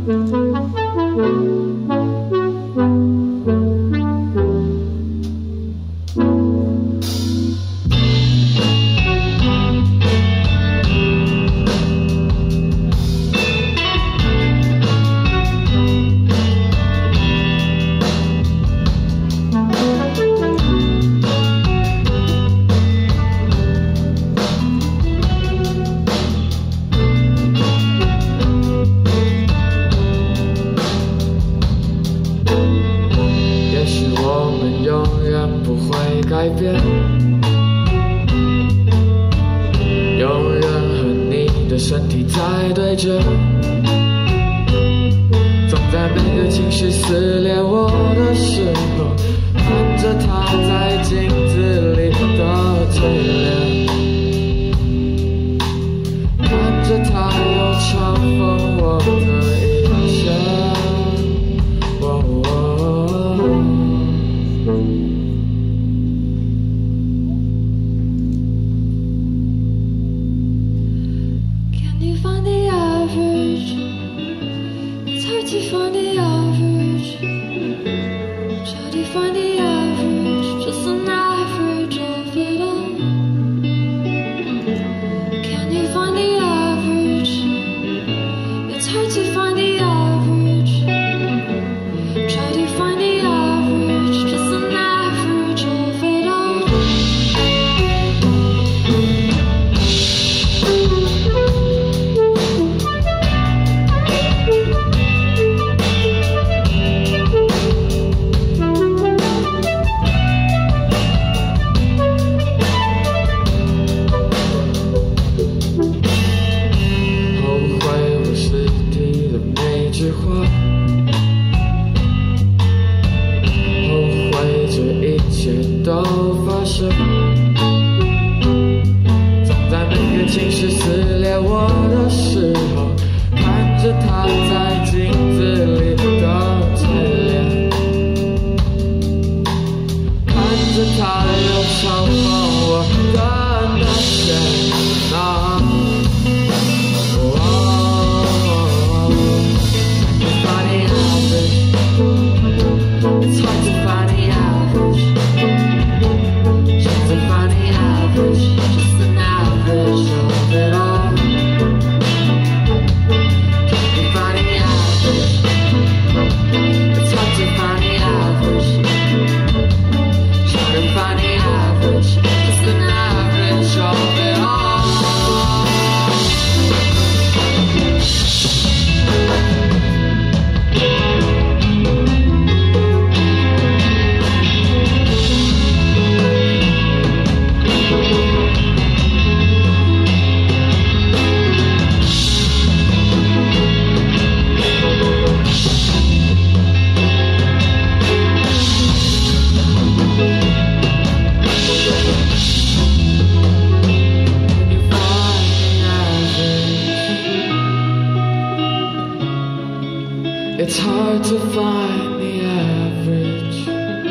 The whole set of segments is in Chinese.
It's hard to find the average.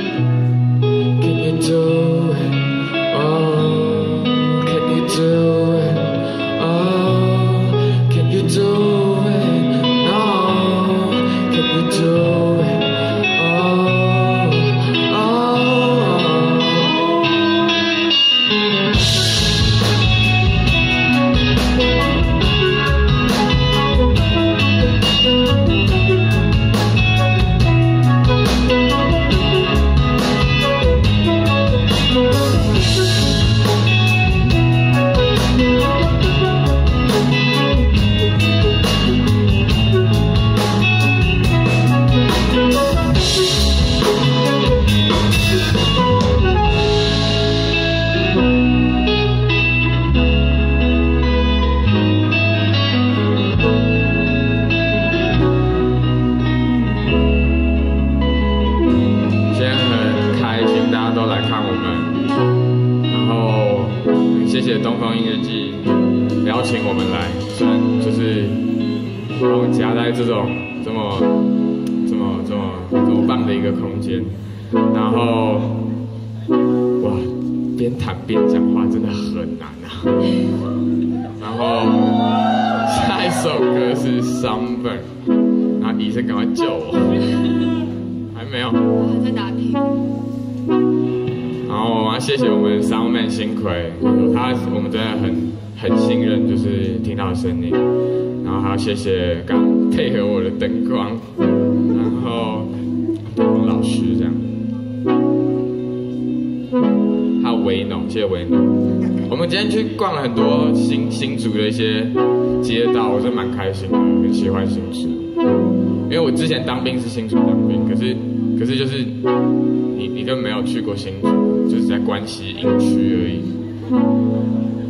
Can you do it? Oh, can you do it? Oh, can you do it? No, can you do it?谢谢东方音乐季邀请我们来，虽然就是把我们夹在这种这么棒的一个空间，然后哇，边弹边讲话真的很难啊。然后下一首歌是 Summer， 然后快医生赶快救我，还没有， 我还在打听。 然后我要谢谢我们 Soundman 新奎，有他我们真的很信任，就是听到声音。然后还要谢谢刚配合我的灯光，然后灯光老师这样，还有维农，谢谢维农。我们今天去逛了很多新竹的一些街道，我真的蛮开心的，很喜欢新竹。因为我之前当兵是新竹当兵，可是就是你根本没有去过新竹，就是在关西营区而已。